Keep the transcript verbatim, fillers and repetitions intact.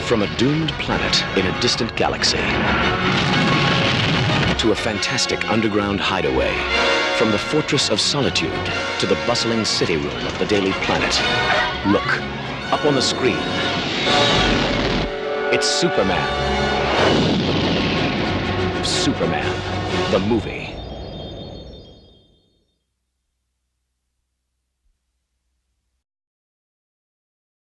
From a doomed planet in a distant galaxy to a fantastic underground hideaway, from the Fortress of Solitude to the bustling city room of the Daily Planet. Look, up on the screen. It's Superman. Superman, the movie.